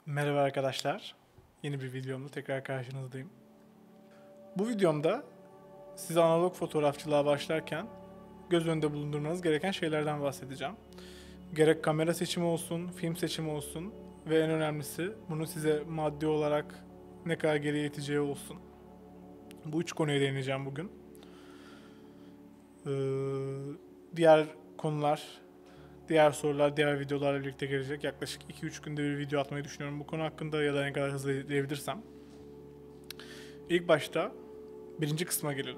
Merhaba arkadaşlar. Yeni bir videomda tekrar karşınızdayım. Bu videomda size analog fotoğrafçılığa başlarken göz önünde bulundurmanız gereken şeylerden bahsedeceğim. Gerek kamera seçimi olsun, film seçimi olsun ve en önemlisi bunun size maddi olarak ne kadar geriye iteceği olsun. Bu üç konuya değineceğim bugün. Ee, diğer konular, diğer sorular, diğer videolarla birlikte gelecek. Yaklaşık 2-3 günde bir video atmayı düşünüyorum bu konu hakkında ya da ne kadar hızlı izleyebilirsem. İlk başta birinci kısma gelelim.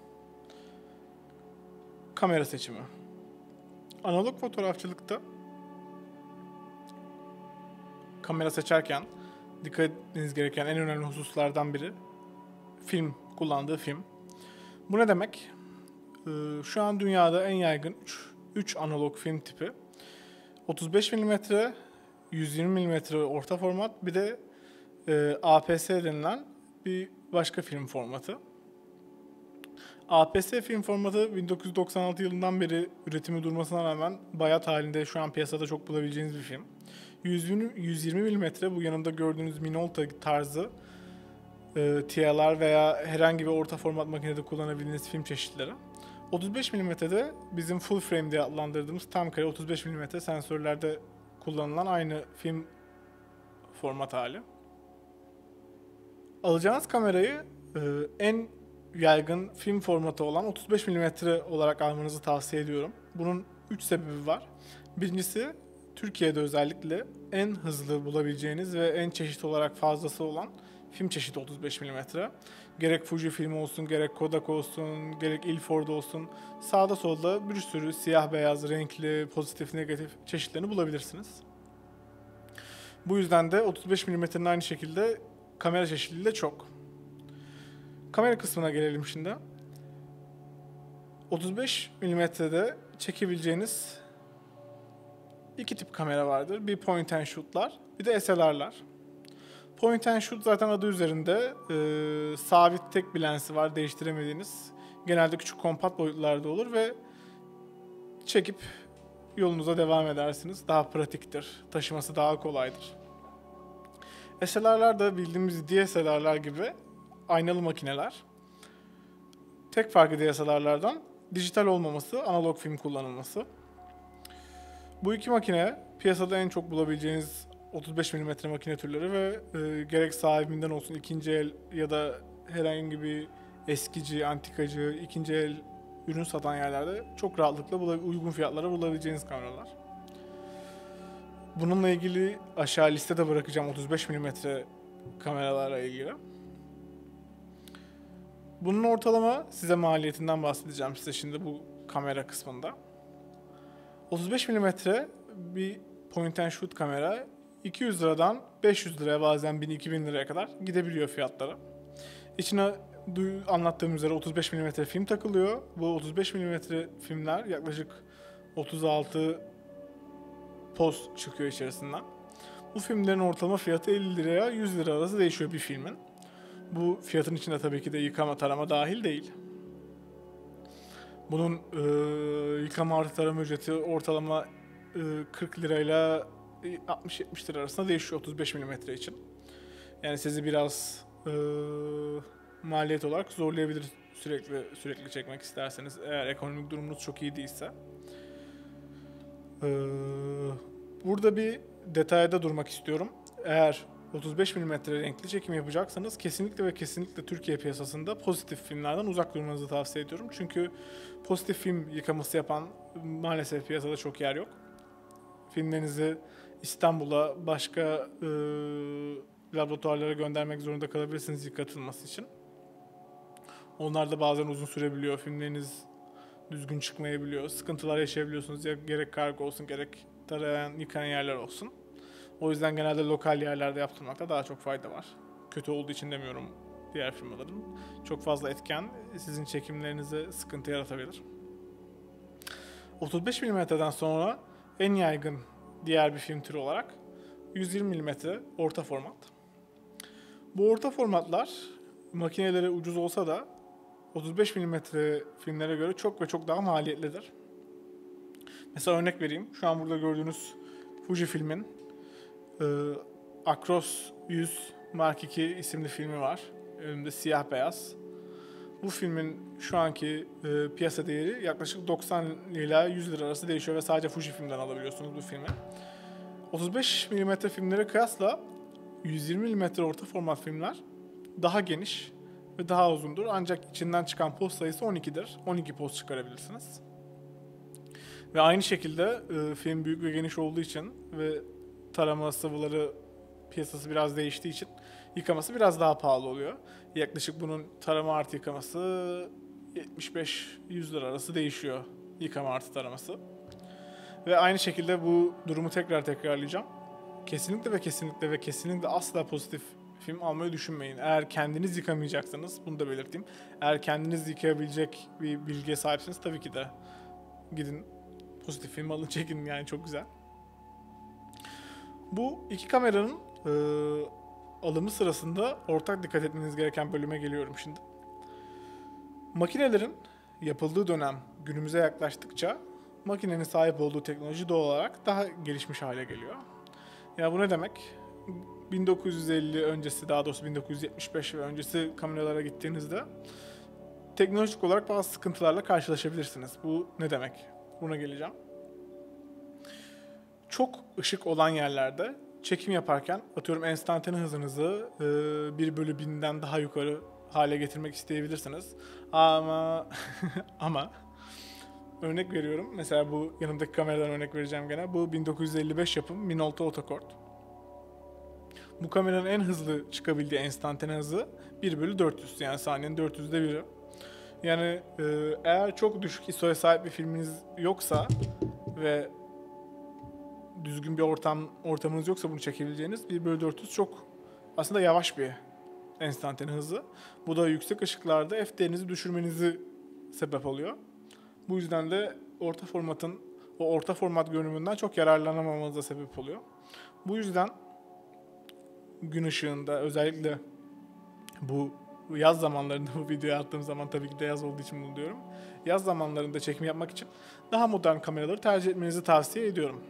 Kamera seçimi. Analog fotoğrafçılıkta kamera seçerken dikkat etmeniz gereken en önemli hususlardan biri kullandığı film. Bu ne demek? Şu an dünyada en yaygın 3 analog film tipi. 35 mm, 120 mm orta format, bir de APS denilen bir başka film formatı. APS film formatı 1996 yılından beri üretimi durmasına rağmen bayat halinde şu an piyasada çok bulabileceğiniz bir film. 120 mm bu yanında gördüğünüz Minolta tarzı TLR veya herhangi bir orta format makinede kullanabildiğiniz film çeşitleri. 35 mm'de bizim full frame diye adlandırdığımız tam kare 35 mm sensörlerde kullanılan aynı film format hali. Alacağınız kamerayı en yaygın film formatı olan 35 mm olarak almanızı tavsiye ediyorum. Bunun 3 sebebi var. Birincisi, Türkiye'de özellikle en hızlı bulabileceğiniz ve en çeşit olarak fazlası olan film çeşidi 35 mm. Gerek Fujifilm olsun, gerek Kodak olsun, gerek Ilford olsun, sağda solda bir sürü siyah beyaz, renkli, pozitif, negatif çeşitlerini bulabilirsiniz. Bu yüzden de 35 mm'nin aynı şekilde kamera çeşitliliği de çok. Kamera kısmına gelelim şimdi. 35 mm'de çekebileceğiniz iki tip kamera vardır. Bir point and shoot'lar, bir de SLR'lar. Point and shoot zaten adı üzerinde sabit tek bir lensi var, değiştiremediğiniz. Genelde küçük kompakt boyutlarda olur ve çekip yolunuza devam edersiniz. Daha pratiktir, taşıması daha kolaydır. SLR'lar da bildiğimiz DSLR'lar gibi aynalı makineler. Tek farkı DSLR'lardan dijital olmaması, analog film kullanılması. Bu iki makine piyasada en çok bulabileceğiniz 35 mm makine türleri ve gerek sahibinden olsun ikinci el ya da herhangi bir eskici, antikacı, ikinci el ürün satan yerlerde çok rahatlıkla uygun fiyatlara bulabileceğiniz kameralar. Bununla ilgili aşağı listede bırakacağım 35 mm kameralarla ilgili. Bunun ortalama size maliyetinden bahsedeceğim size şimdi bu kamera kısmında. 35 mm bir point and shoot kamera 200 liradan 500 liraya bazen 1000-2000 liraya kadar gidebiliyor fiyatları. İçine anlattığım üzere 35 mm film takılıyor. Bu 35 mm filmler yaklaşık 36 poz çıkıyor içerisinden. Bu filmlerin ortalama fiyatı 50 liraya 100 lira arası değişiyor bir filmin. Bu fiyatın içinde tabii ki de yıkama tarama dahil değil. Bunun yıkama artı tarama ücreti ortalama 40 lirayla 60-70 lira arasında değişiyor 35 mm için. Yani sizi biraz maliyet olarak zorlayabilir sürekli çekmek isterseniz, eğer ekonomik durumunuz çok iyi değilse. Burada bir detayda durmak istiyorum. Eğer 35 mm renkli çekim yapacaksanız kesinlikle ve kesinlikle Türkiye piyasasında pozitif filmlerden uzak durmanızı tavsiye ediyorum. Çünkü pozitif film yıkaması yapan maalesef piyasada çok yer yok. Filmlerinizi İstanbul'a başka laboratuvarlara göndermek zorunda kalabilirsiniz yıkatılması için. Onlar da bazen uzun sürebiliyor. Filmleriniz düzgün çıkmayabiliyor. Sıkıntılar yaşayabiliyorsunuz. Ya gerek kargo olsun gerek tarayan, yıkayan yerler olsun. O yüzden genelde lokal yerlerde yaptırmakta daha çok fayda var. Kötü olduğu için demiyorum diğer firmaların. Çok fazla etken sizin çekimlerinize sıkıntı yaratabilir. 35 mm'den sonra en yaygın diğer bir film türü olarak 120 mm orta format. Bu orta formatlar makineleri ucuz olsa da 35 mm filmlere göre çok ve çok daha maliyetlidir. Mesela örnek vereyim. Şu an burada gördüğünüz Fujifilm'in Across 100 Mark II isimli filmi var. Önümde siyah beyaz. Bu filmin şu anki piyasa değeri yaklaşık 90 ila 100 lira arası değişiyor ve sadece Fujifilm'den alabiliyorsunuz bu filmi. 35 mm filmlere kıyasla 120 mm orta format filmler daha geniş ve daha uzundur. Ancak içinden çıkan poz sayısı 12'dir. 12 poz çıkarabilirsiniz. Ve aynı şekilde film büyük ve geniş olduğu için ve tarama sıvıları piyasası biraz değiştiği için yıkaması biraz daha pahalı oluyor. Yaklaşık bunun tarama artı yıkaması 75-100 lira arası değişiyor, yıkama artı taraması. Ve aynı şekilde bu durumu tekrarlayacağım. Kesinlikle ve kesinlikle ve kesinlikle asla pozitif film almayı düşünmeyin. Eğer kendiniz yıkamayacaksanız, bunu da belirteyim. Eğer kendiniz yıkayabilecek bir bilgiye sahipsiniz tabii ki de gidin pozitif film alın, çekin, yani çok güzel. Bu iki kameranın alımı sırasında ortak dikkat etmeniz gereken bölüme geliyorum şimdi. Makinelerin yapıldığı dönem günümüze yaklaştıkça makinenin sahip olduğu teknoloji doğal olarak daha gelişmiş hale geliyor. Ya bu ne demek? 1950 öncesi, daha doğrusu 1975 ve öncesi kameralara gittiğinizde teknolojik olarak bazı sıkıntılarla karşılaşabilirsiniz. Bu ne demek? Buna geleceğim. Çok ışık olan yerlerde çekim yaparken atıyorum enstantane hızınızı 1/1000'den daha yukarı hale getirmek isteyebilirsiniz. Ama örnek veriyorum. Mesela bu yanımdaki kameradan örnek vereceğim gene. Bu 1955 yapım Minolta Autokort. Bu kameranın en hızlı çıkabildiği enstantane hızı 1/400, yani saniyenin 400'de 1'i. Yani eğer çok düşük ISO'ya sahip bir filminiz yoksa ve düzgün bir ortamınız yoksa bunu çekebileceğiniz 1/400 çok aslında yavaş bir enstantane hızı. Bu da yüksek ışıklarda f değerinizi düşürmenizi sebep oluyor. Bu yüzden de orta format görünümünden çok yararlanamamanıza sebep oluyor. Bu yüzden gün ışığında, özellikle bu yaz zamanlarında, bu videoyu attığım zaman tabii ki de yaz olduğu için bunu diyorum. Yaz zamanlarında çekim yapmak için daha modern kameraları tercih etmenizi tavsiye ediyorum.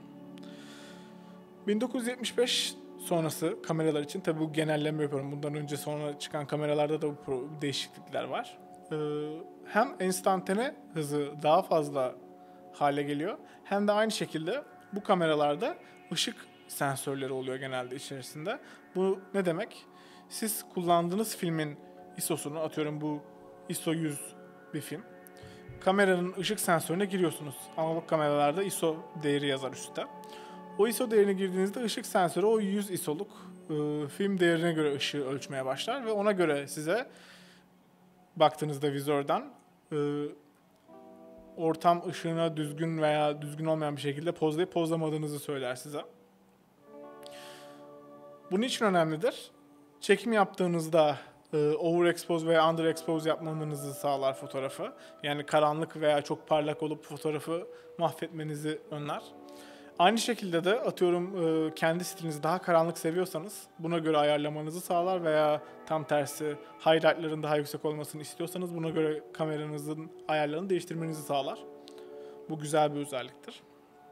1975 sonrası kameralar için, tabii bu genelleme yapıyorum. Bundan önce sonra çıkan kameralarda da bu değişiklikler var. Hem enstantane hızı daha fazla hale geliyor, hem de aynı şekilde bu kameralarda ışık sensörleri oluyor genelde içerisinde. Bu ne demek? Siz kullandığınız filmin ISO'sunu, atıyorum bu ISO 100 bir film. Kameranın ışık sensörüne giriyorsunuz. Analog kameralarda ISO değeri yazar üstte. O ISO değerini girdiğinizde ışık sensörü o 100 ISO'luk film değerine göre ışığı ölçmeye başlar ve ona göre size baktığınızda vizörden ortam ışığına düzgün veya düzgün olmayan bir şekilde pozlayıp pozlamadığınızı söyler size. Bunun için önemlidir. Çekim yaptığınızda overexpose veya underexpose yapmamanızı sağlar fotoğrafı. Yani karanlık veya çok parlak olup fotoğrafı mahvetmenizi önler. Aynı şekilde de atıyorum kendi stilinizi daha karanlık seviyorsanız buna göre ayarlamanızı sağlar veya tam tersi highlight'ların daha yüksek olmasını istiyorsanız buna göre kameranızın ayarlarını değiştirmenizi sağlar. Bu güzel bir özelliktir.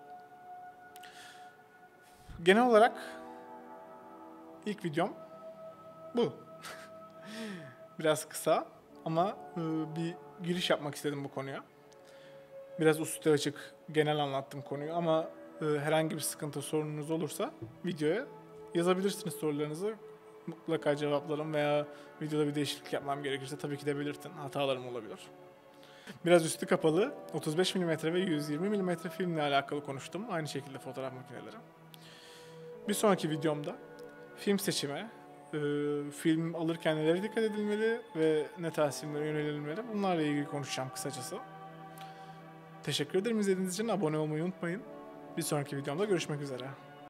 Genel olarak ilk videom bu. Biraz kısa ama bir giriş yapmak istedim bu konuya. Biraz üstü açık genel anlattım konuyu ama herhangi bir sıkıntı, sorununuz olursa videoya yazabilirsiniz sorularınızı. Mutlaka cevaplarım veya videoda bir değişiklik yapmam gerekirse tabii ki de belirtin. Hatalarım olabilir. Biraz üstü kapalı 35 mm ve 120 mm filmle alakalı konuştum. Aynı şekilde fotoğraf makineleri. Bir sonraki videomda film seçimi, film alırken nelere dikkat edilmeli ve ne tarz filmlere yönelilmeli, bunlarla ilgili konuşacağım kısacası. Teşekkür ederim izlediğiniz için. Abone olmayı unutmayın. Bir sonraki videomda görüşmek üzere.